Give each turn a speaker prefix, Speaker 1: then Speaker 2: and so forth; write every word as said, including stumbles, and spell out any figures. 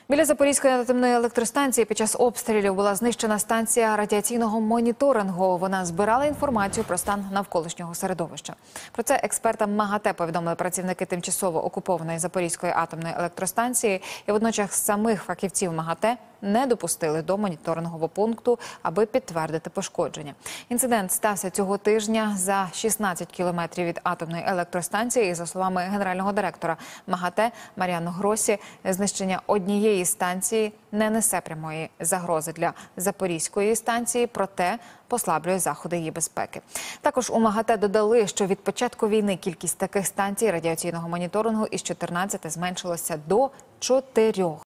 Speaker 1: Біля Запорізької атомної електростанції під час обстрілів була знищена станція радіаційного моніторингу. Вона збирала інформацію про стан навколишнього середовища. Про це експертам МАГАТЕ повідомили працівники тимчасово окупованої Запорізької атомної електростанції. І водночас самих фахівців МАГАТЕ не допустили до моніторингового пункту, аби підтвердити пошкодження. Інцидент стався цього тижня за шістнадцять кілометрів від атомної електростанції. І, за словами генерального директора МАГАТЕ Маріано Гросі, знищення однієї станції не несе прямої загрози для Запорізької станції, проте послаблює заходи її безпеки. Також у МАГАТЕ додали, що від початку війни кількість таких станцій радіаційного моніторингу із чотирнадцяти зменшилася до чотирьох.